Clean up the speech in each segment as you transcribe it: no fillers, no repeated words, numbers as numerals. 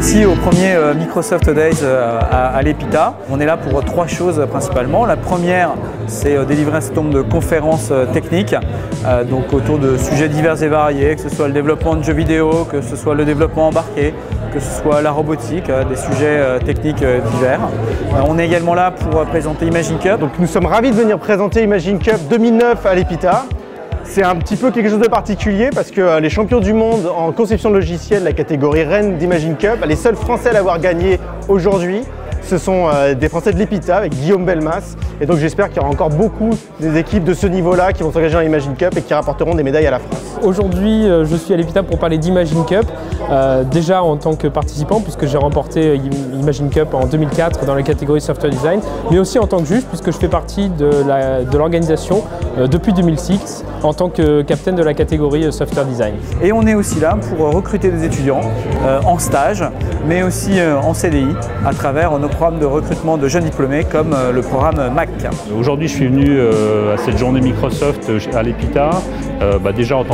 ici au premier Microsoft Days à l'EPITA. On est là pour trois choses principalement. La première, c'est délivrer un certain nombre de conférences techniques donc autour de sujets divers et variés, que ce soit le développement de jeux vidéo, que ce soit le développement embarqué, que ce soit la robotique, des sujets techniques divers. On est également là pour présenter Imagine Cup. Donc nous sommes ravis de venir présenter Imagine Cup 2009 à l'EPITA. C'est un petit peu quelque chose de particulier parce que les champions du monde en conception de logiciel, la catégorie reine d'Imagine Cup, les seuls Français à l'avoir gagné aujourd'hui, ce sont des Français de l'EPITA avec Guillaume Belmas. Et donc j'espère qu'il y aura encore beaucoup des équipes de ce niveau-là qui vont s'engager dans l'Imagine Cup et qui rapporteront des médailles à la France. Aujourd'hui, je suis à l'EPITA pour parler d'Imagine Cup, déjà en tant que participant puisque j'ai remporté Imagine Cup en 2004 dans la catégorie Software Design, mais aussi en tant que juge puisque je fais partie de l'organisation depuis 2006 en tant que capitaine de la catégorie Software Design. Et on est aussi là pour recruter des étudiants en stage, mais aussi en CDI à travers nos programmes de recrutement de jeunes diplômés comme le programme MAC. Aujourd'hui, je suis venu à cette journée Microsoft à l'EPITA, déjà en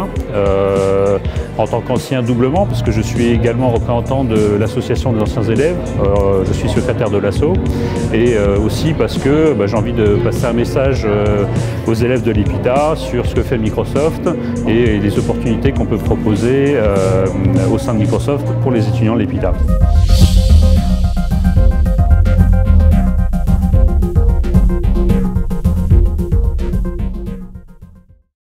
tant qu'ancien doublement, puisque je suis également représentant de l'association des anciens élèves, je suis secrétaire de l'asso, et aussi parce que j'ai envie de passer un message aux élèves de l'EPITA sur ce que fait Microsoft et les opportunités qu'on peut proposer au sein de Microsoft pour les étudiants de l'EPITA.